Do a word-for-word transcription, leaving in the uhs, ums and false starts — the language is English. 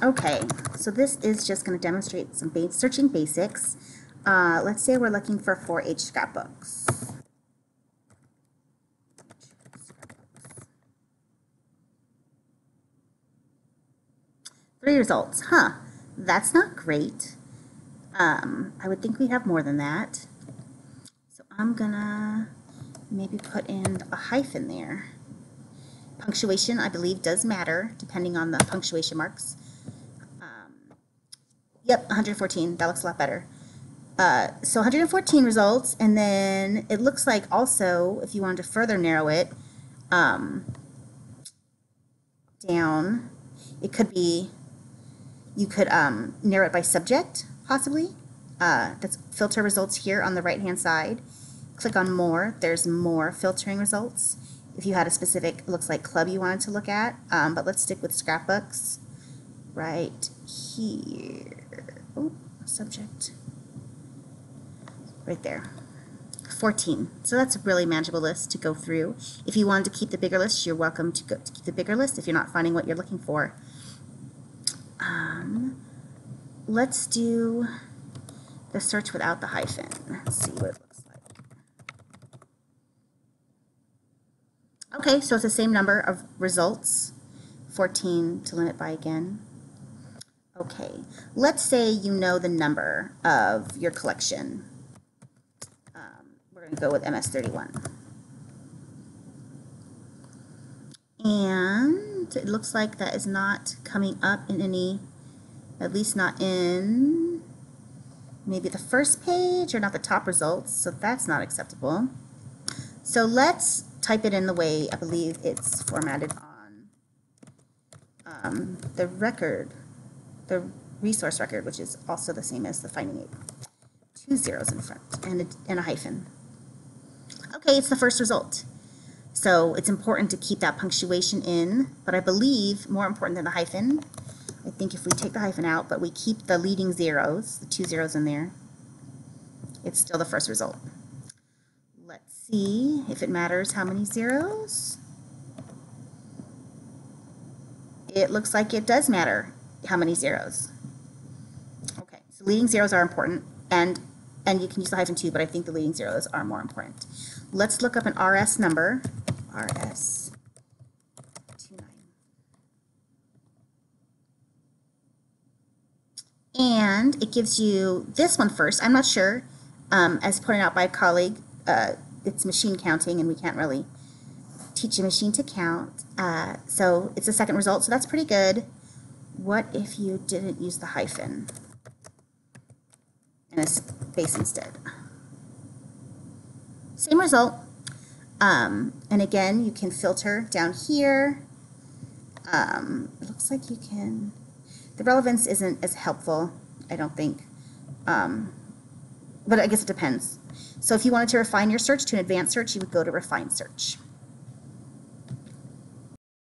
Okay, so this is just going to demonstrate some ba searching basics. Uh, let's say we're looking for four H scrapbooks. Three results. Huh, that's not great. Um, I would think we have more than that. So I'm gonna maybe put in a hyphen there. Punctuation, I believe, does matter depending on the punctuation marks. Um, yep, one hundred fourteen. That looks a lot better. Uh, so one hundred fourteen results, and then it looks like also, if you wanted to further narrow it um, down, it could be, you could um, narrow it by subject, possibly. Uh, that's filter results here on the right-hand side. Click on more. There's more filtering results. If you had a specific, it looks like club you wanted to look at, um, but let's stick with scrapbooks right here. Oh, subject. Right there. fourteen. So that's a really manageable list to go through. If you wanted to keep the bigger list, you're welcome to, go, to keep the bigger list if you're not finding what you're looking for. Um, let's do the search without the hyphen. Let's see what it looks like. Okay, so it's the same number of results, fourteen to limit by again. Okay, let's say you know the number of your collection. Um, we're going to go with M S thirty-one. And it looks like that is not coming up in any, at least not in maybe the first page or not the top results, so that's not acceptable. So let's type it in the way I believe it's formatted on um, the record, the resource record, which is also the same as the finding aid. Two zeros in front and a, and a hyphen. Okay, it's the first result. So it's important to keep that punctuation in, but I believe more important than the hyphen, I think if we take the hyphen out, but we keep the leading zeros, the two zeros in there, it's still the first result. Let's see if it matters how many zeros. It looks like it does matter how many zeros. Okay, so leading zeros are important, and and you can use the hyphen too, but I think the leading zeros are more important. Let's look up an R S number, R S twenty-nine. And it gives you this one first. I'm not sure, um, as pointed out by a colleague, uh, it's machine counting, and we can't really teach a machine to count. Uh, so it's the second result, so that's pretty good. What if you didn't use the hyphen and a space instead? Same result. Um, and again, you can filter down here. Um, it looks like you can, the relevance isn't as helpful, I don't think. Um, but I guess it depends. So if you wanted to refine your search to an advanced search, you would go to refine search.